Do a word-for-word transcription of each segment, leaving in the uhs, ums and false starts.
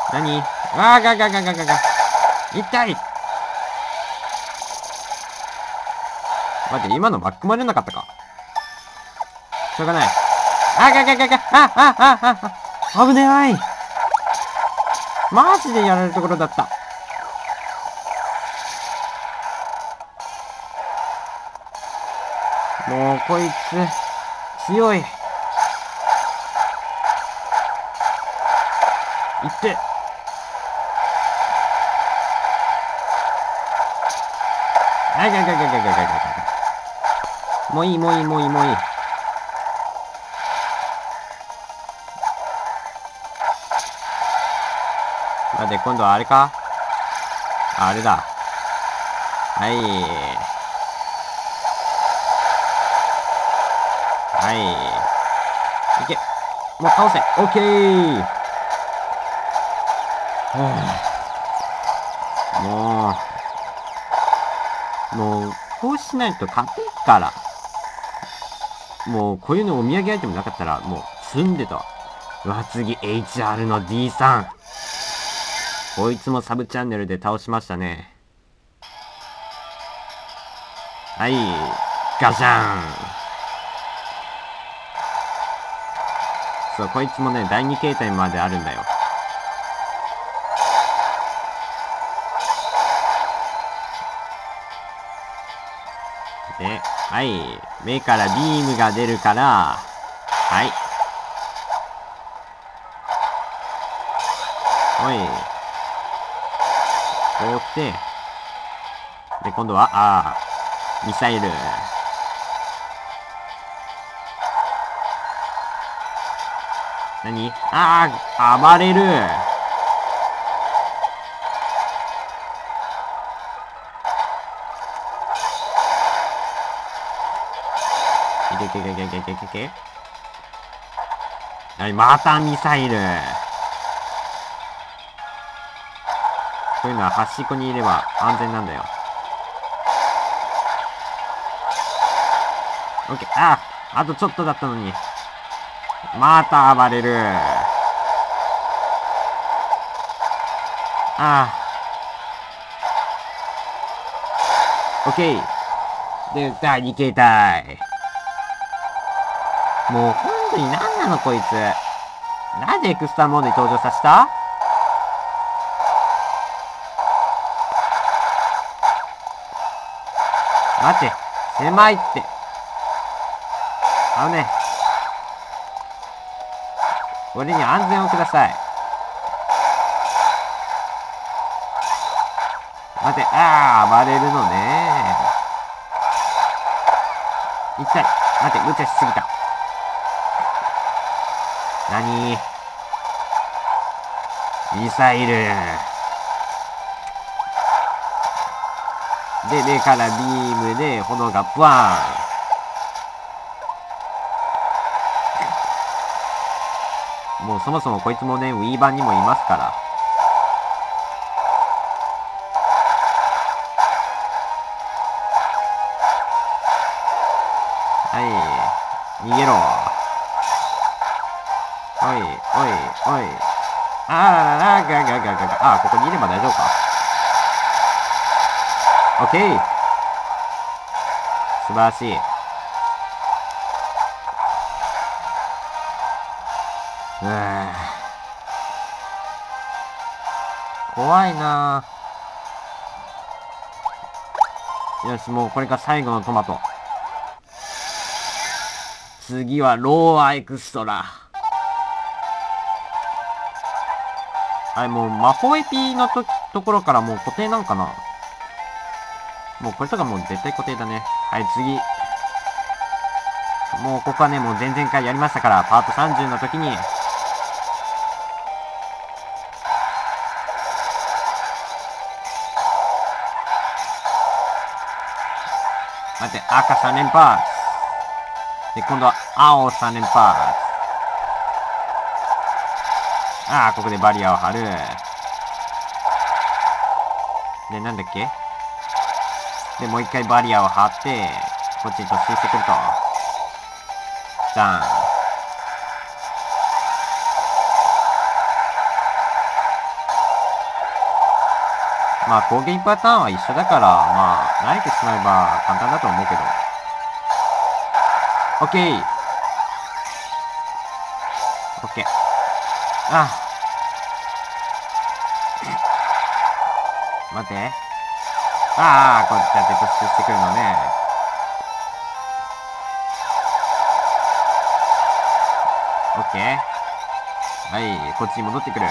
何？あーがががががが。痛い。待って、今の巻き込まれなかったか。しょうがない。あがががが、あ、あ、あ、あ、危ない。マジでやられるところだった。もう、こいつ、強い。いって。あがががががががが。もういい、もういい、もういい、もういい。待って、今度はあれか？あれだ。はい。はい。いけ。もう倒せ。オッケー。もう、もう、こうしないと勝てんから。もう、こういうのお土産アイテムなかったら、もう、積んでた。うわ、次、エイチアール の ディースリー。こいつもサブチャンネルで倒しましたね。はい。ガシャン。そう、こいつもね、だいに形態まであるんだよ。で、はい。目からビームが出るから、はい。おい。こう来て、で、今度は、ああ、ミサイル。何？ああ、暴れる。いけけけけけけけけ。はい、またミサイル。こういうのは端っこにいれば安全なんだよ。オッケー。ああ、あとちょっとだったのに。また暴れる。ああ。オッケー。で、だいに形態。もう、ほんとに何なのこいつ。なんでエクストラモードに登場させた？待って。狭いって。あのね。俺に安全をください。待って、ああ、暴れるのね。痛い。待って、無茶しすぎた。なに？ミサイル。で、目からビームで炎がブワーン。もうそもそもこいつもね、ウィーバーにもいますから。はい。逃げろ。おい、おい、おい。あららら、ガガガガガ。あ、ここにいれば大丈夫か。オッケー。素晴らしい。うー怖いなぁ。よし、もうこれが最後のトマト。次はローアエクストラ。あれ、もう魔法エピのとところからもう固定なんかな。もうこれとかもう絶対固定だね。はい、次。もうここはね、もう前々回やりましたから、パートさんじゅうの時に、待って、赤さん連発。で、今度は青さん連発。ああ、ここでバリアを張る。で、なんだっけ？で、もう一回バリアを張って、こっちに突進してくると。ダーン。 まあ攻撃パターンは一緒だから、まあ慣れてしまえば簡単だと思うけど。オッケー。オッケー。ああ。待って。ああ、こうやって突出してくるのね。オッケー。はい、こっちに戻ってくる。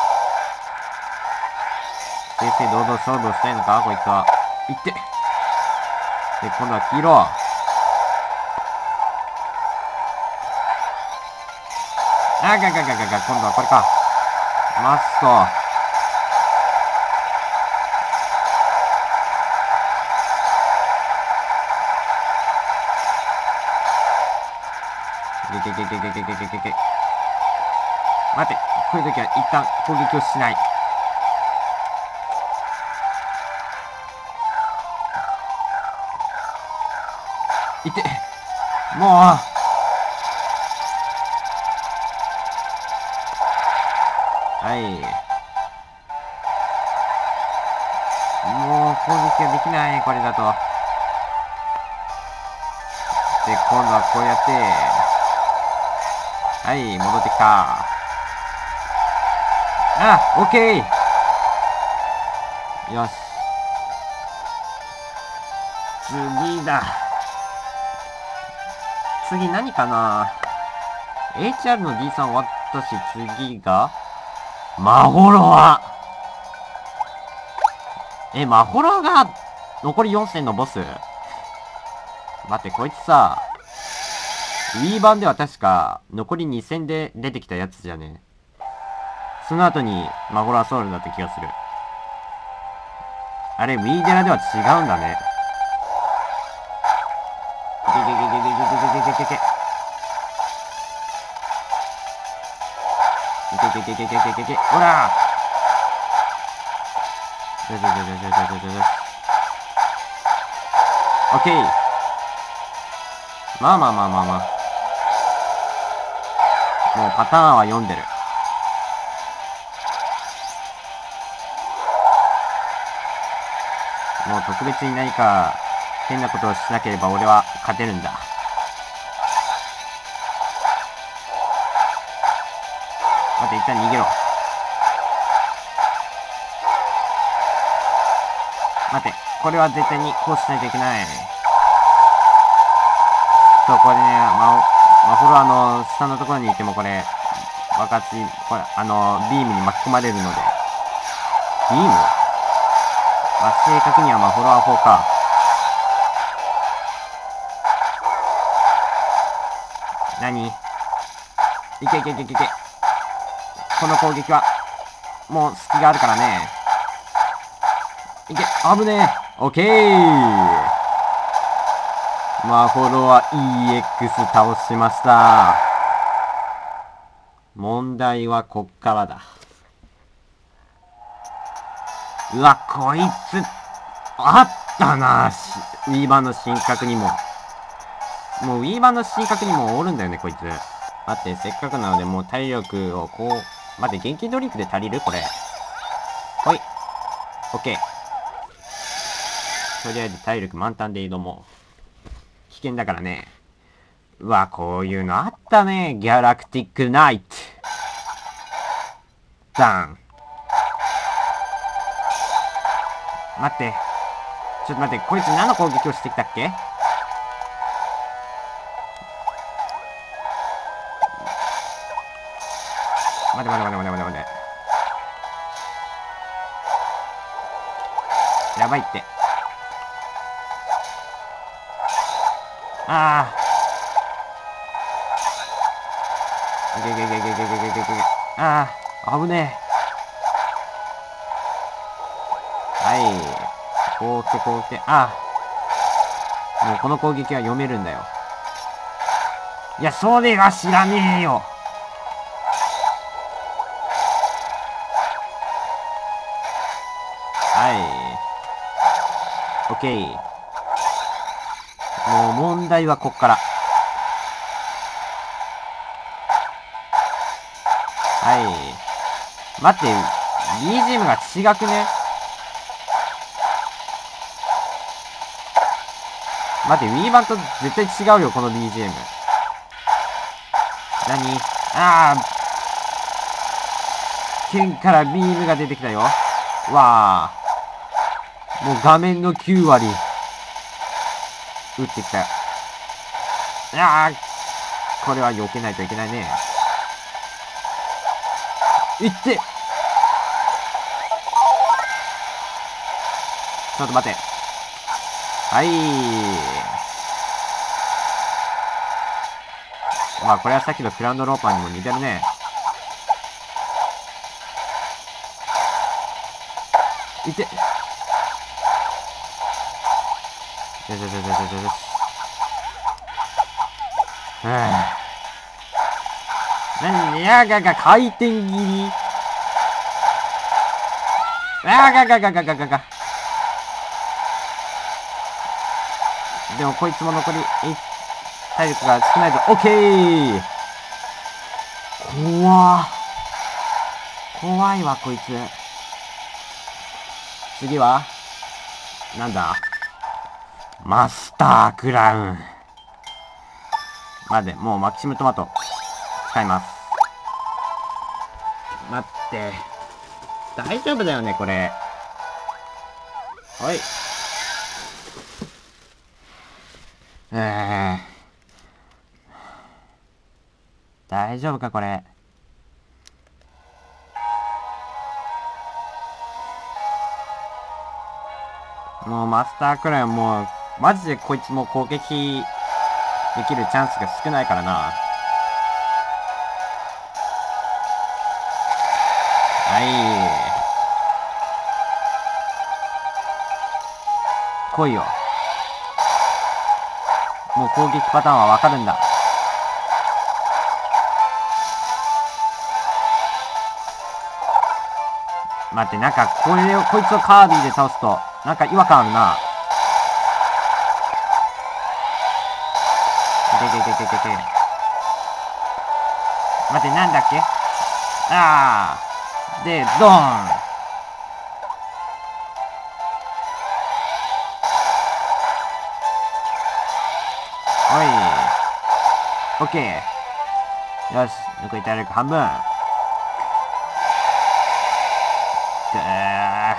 正々堂々勝負をしたいのかこいつは。いって。で、今度は黄色。あががががが、今度はこれか。マスト。けけけけけけけけけけ。待って、こういう時は一旦攻撃をしない。いって、もう、はい。もう攻撃ができない、これだと。で、今度はこうやって、はい、戻ってきた。あ、オッケー。よし。次だ。次何かな ?エイチアール の ディースリー 終わったし、次がマホロワ。え、マホロワが残りよん戦のボス？待って、こいつさ、Wii 版では確か残りに戦で出てきたやつじゃね。その後にマホロワソウルだった気がする。あれ、Wii デラでは違うんだね。ゲゲゲゲゲゲゲゲゲゲゲゲ。いけいけいけいけいけいけいけ。ほらー。よしよしよしよしよしよしよし。オッケー。まあまあまあまあまあ。もうパターンは読んでる。もう特別に何か変なことをしなければ俺は勝てるんだ。待って、一旦逃げろ。待って、これは絶対にこうしないといけない。そう、これね、ま、マホロワの下のところにいてもこれ、爆発、これ、あの、ビームに巻き込まれるので。ビーム？まあ、正確にはマホロワ砲か。何？いけいけいけいけいけ。この攻撃は、もう隙があるからね。いけ、危ねえ。オッケー。マホロワ イーエックス 倒しました。問題はこっからだ。うわ、こいつ、あったな、Wii 版の新格にも。もう Wii 版の新格にもおるんだよね、こいつ。待って、せっかくなのでもう体力をこう、待って、元気ドリンクで足りるこれ。ほい。オッケー。とりあえず体力満タンで挑もう。危険だからね。うわ、こういうのあったね。ギャラクティックナイト。ダン。待って。ちょっと待って、こいつ何の攻撃をしてきたっけ？待て待て待て待て待て待て。やばいって。ああ。いけいけいけいけいけいけいけいけいけ。ああ、危ねえ。はい。こう来てこう来て。ああ。もうこの攻撃は読めるんだよ。いや、それが知らねえよ。はい。オッケー。もう問題はこっから。はい。待って、ビージーエム が違くね？ 待って、Wii 版と絶対違うよ、この ビージーエム。何？ああ。剣からビームが出てきたよ。わあ。もう画面のきゅう割。撃ってきたよ。ああ。これは避けないといけないね。いって。ちょっと待って。はい。まあ、これはさっきのクラウドローパーにも似てるね。いって。よしよしよしよしよしよし。はぁ。なに、やがが、回転切り。あががががががが。でもこいつも残り体力が少ないと。オッケー。怖怖いわこいつ。次はなんだ、マスタークラウン。待って、もうマキシムトマト使います。待って、大丈夫だよねこれ。はい。えー、大丈夫かこれ。もうマスタークラウン、もうマジでこいつも攻撃できるチャンスが少ないからな。はい、来いよ。もう攻撃パターンはわかるんだ。待って、なんかこれをこいつをカービィで倒すとなんか違和感あるな。いけいけいけいけいけ。待って、なんだっけ。ああでドーン。おい、オッケー。よし、残り体力半分。くー、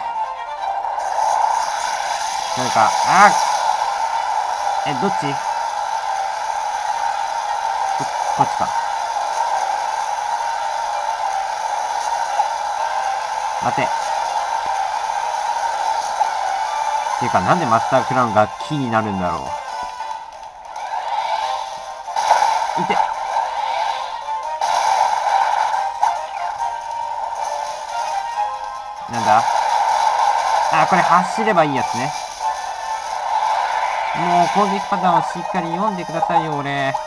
それか。あー、え、どっち？こ、こっちか。待て。っていうか、なんでマスタークラウンがキーになるんだろう。いて。なんだ？あ、これ走ればいいやつね。もう攻撃パターンをしっかり読んでくださいよ、俺。い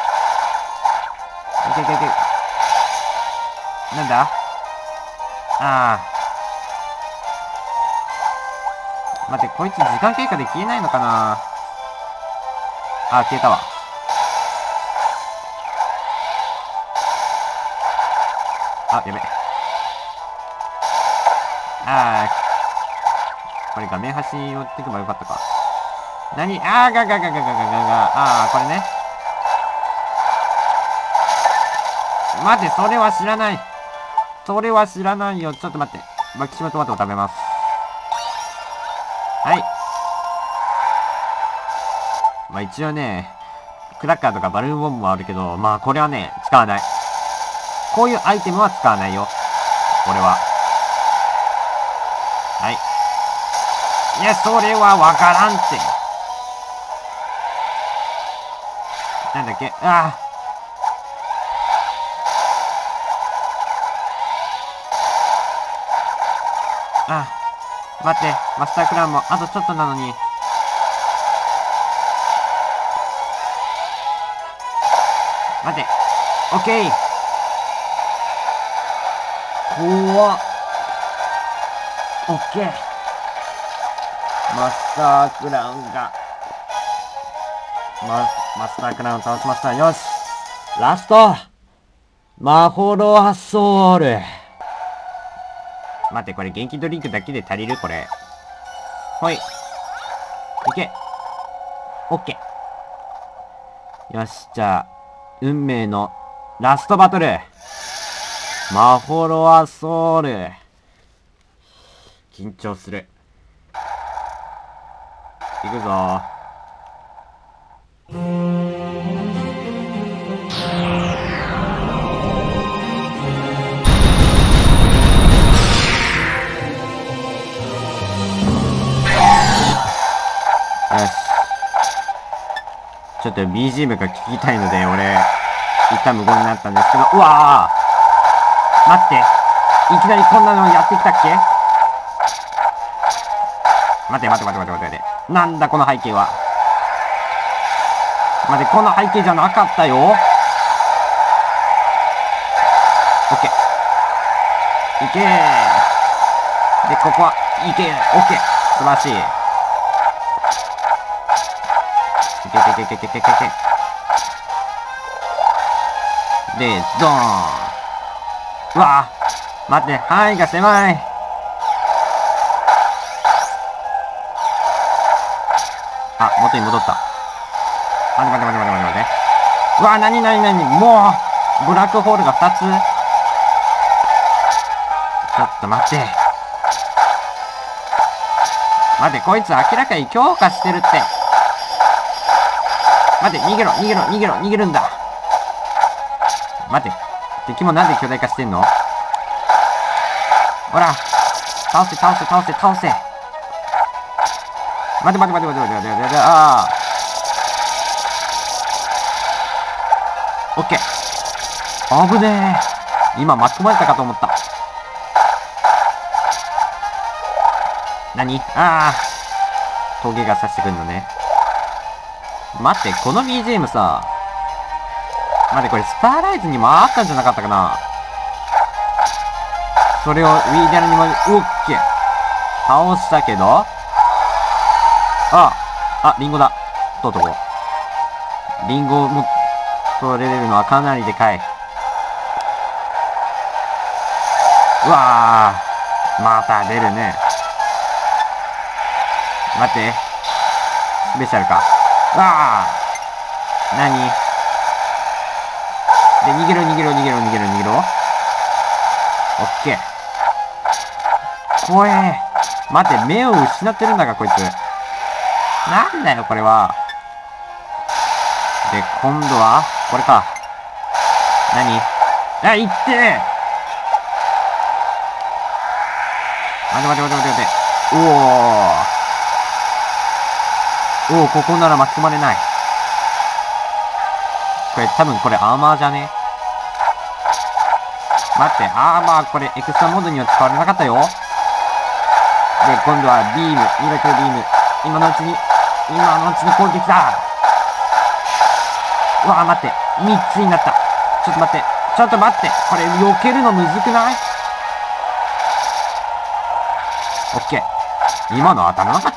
けいけいけ。なんだ？ああ。待って、こいつ時間経過で消えないのかな。あ、消えたわ。あ、やべ。ああ。これ画面端に寄ってけばよかったか。なに？あーがががががががが。ああ、これね。待って、それは知らない。それは知らないよ。ちょっと待って。マキシムトマトを食べます。はい。まあ一応ね、クラッカーとかバルーンボムもあるけど、まあこれはね、使わない。こういうアイテムは使わないよ。俺は。はい。いや、それはわからんって。なんだっけ？ああ。ああ。待って。マスタークラウンもあとちょっとなのに。待って。オッケー。怖っ。オッケー。マスタークラウンが。マ、マスタークラウン倒しました。よし。ラストマホロアソウル。待って、これ元気ドリンクだけで足りるこれ。ほい。いけ。 オッケー。よし、じゃあ、運命のラストバトル。マホロアソウル。緊張する。いくぞ。よし。ちょっと ビージーエム が聞きたいので、俺、一旦無言になったんですけど、うわー待って。いきなりこんなのやってきたっけ？待て待て待て待て待て待て。なんだこの背景は。待て、この背景じゃなかったよ。オッケー。いけー。で、ここは、いけー。オッケー。素晴らしい。いけいけいけいけいけいけいけ。で、ドーン。うわぁ。待って、範囲が狭い。あ、元に戻った。待て待て待て待て待て待て。うわぁ、なになになに、もう、ブラックホールがふたつ。ちょっと待って。待って、こいつ明らかに強化してるって。待って、逃げろ、逃げろ、逃げろ、逃げるんだ。待って、敵もなんで巨大化してんの？ほら、倒せ、倒せ、倒せ、倒せ。待て待て待て待て待て待て待て待て、あー。オッケー。危ねえ。今巻き込まれたかと思った。何？あー。峠が刺してくるのね。待って、この ビージーエム さ。待って、これスターライズにもあったんじゃなかったかな。それをウィーディアルにも、オッケー。倒したけど。あ、あ、リンゴだ。とうとう。リンゴも取れるのはかなりでかい。うわー。また出るね。待って。スペシャルか。うわー。なに？で、逃げろ逃げろ逃げろ逃げろ逃げろ。オッケー。怖え。待って、目を失ってるんだが、こいつ。なんだよ、これは。で、今度は、これか。何？あ、いってー。待て待て待て待て待て。おー。おー、ここなら巻き込まれない。これ、多分これアーマーじゃね？待って、アーマーこれエクストラモードには使われなかったよ。で、今度はビーム、ミラクルビーム。今のうちに、今のうちに攻撃だ。うわぁ、待って。みっつになった。ちょっと待って。ちょっと待って。これ、避けるのむずくない？オッケー。今の当たらなかった。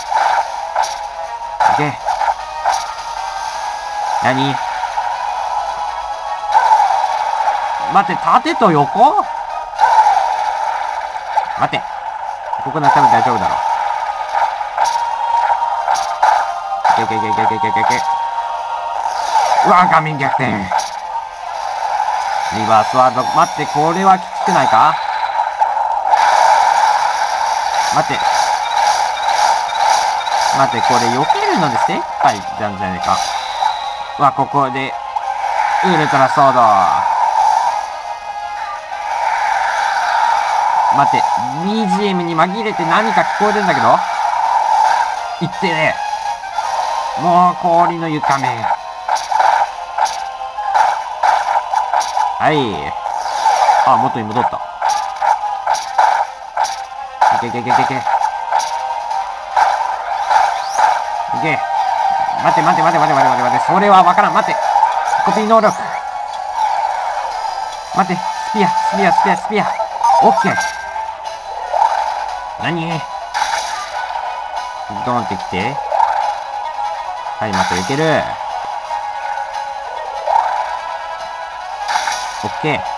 オッケー。何？待って、縦と横？待って。ここなら多分大丈夫だろう。いけいけいけいけいけいけいけいけ。うわ、画面逆転。リバースワード。待って、これはきつくないか？待って。待って、これ避けるので精一杯なんじゃねえか。うわ、ここで、ウルトラソード。待って、ビージーエム に紛れて何か聞こえるんだけど？いってね。もう氷の床面。はい。あ、元に戻った。いけいけいけいけいけ。いけ。待て待て待て待て待て待て待て。それはわからん。待て。コピー能力。待て。スピア、スピア、スピア、スピア。オッケー。何？ドンってきて。はい、またいける。オッケー。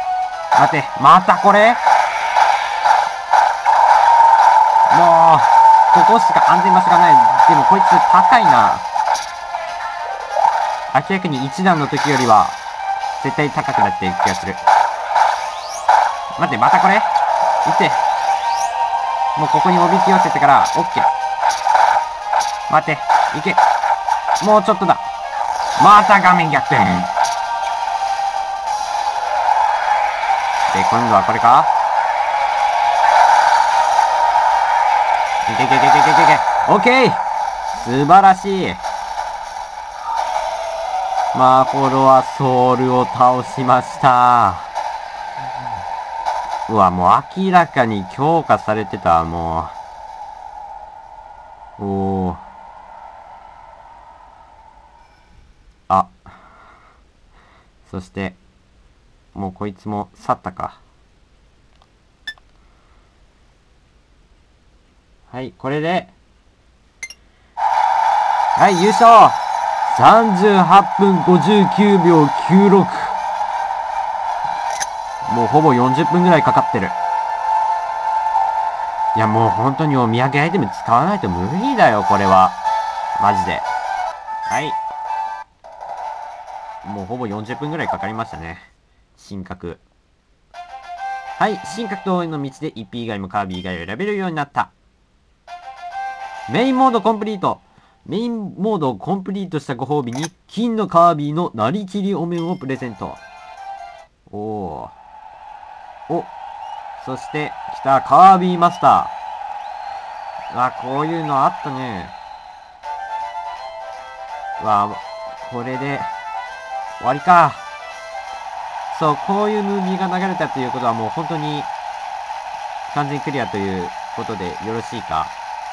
待て、またこれ？もう、 ここしか安全場所がない。でもこいつ高いな。明らかに一段の時よりは、絶対高くなっていく気がする。待って、またこれ行って。もうここにおびき寄せてから、オッケー。待って、行け。もうちょっとだ。また画面逆転。で、今度はこれか？いけいけいけいけいけいけ。オッケー！素晴らしい。マホロはソウルを倒しました。うわ、もう明らかに強化されてた、もう。おー。あ。そして、もうこいつも去ったか。はい、これで、はい、優勝 !さんじゅうはっぷんごじゅうきゅうびょうきゅうろく。もうほぼよんじゅっぷんぐらいかかってる。いや、もう本当にお土産アイテム使わないと無理だよ、これは。マジで。はい。もうほぼよんじゅっぷんぐらいかかりましたね。神格。はい、神格と応援の道でイッピー以外もカービィ以外を選べるようになった。メインモードコンプリート。メインモードをコンプリートしたご褒美に、金のカービィのなりきりお面をプレゼント。おー。お。そして、来た、カービィマスター。あ、こういうのあったね。わ、これで、終わりか。そう、こういうムービーが流れたということはもう本当に、完全クリアということでよろしいか。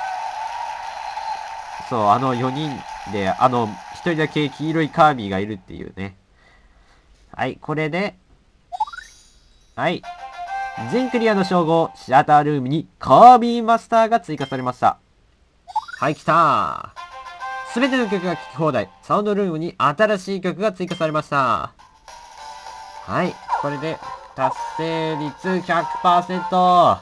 そう、あのよにんで、あの、ひとりだけ黄色いカービィがいるっていうね。はい、これで、はい。全クリアの称号、シアタールームにカービィマスターが追加されました。はい、来たー。すべての曲が聴き放題。サウンドルームに新しい曲が追加されました。はい、これで、達成率 ひゃくパーセント。はい。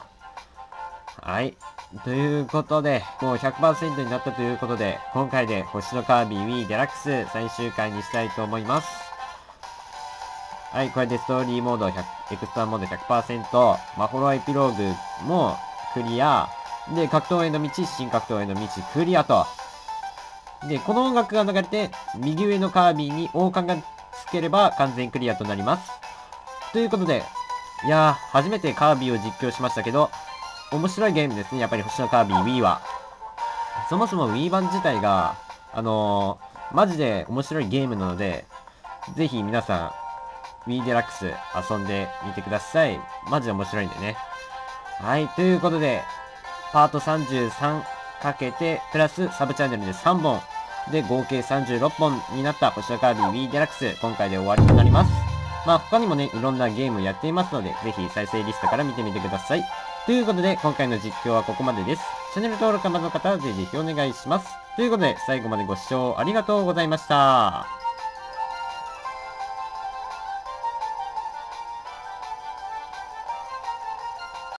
ということで、もう ひゃくパーセント になったということで、今回で星のカービィ Wii デラックス最終回にしたいと思います。はい、これでストーリーモードひゃく、エクストラモード ひゃくパーセント、マホロエピローグもクリア、で、格闘への道、新格闘への道クリアと。で、この音楽が流れて、右上のカービィに王冠がつければ完全クリアとなります。ということで、いやー、初めてカービィを実況しましたけど、面白いゲームですね、やっぱり星のカービィ Wii は。そもそも Wii 版自体が、あのー、マジで面白いゲームなので、ぜひ皆さん、Wii デラックス遊んでみてください。マジで面白いんでね。はい、ということで、パートさんじゅうさんかけて、プラスサブチャンネルでさんぼん、で、合計さんじゅうろっぽんになった星のカービィ Wii デラックス、今回で終わりとなります。まあ他にもね、いろんなゲームをやっていますので、ぜひ再生リストから見てみてください。ということで、今回の実況はここまでです。チャンネル登録がまだの方はぜひぜひお願いします。ということで、最後までご視聴ありがとうございました。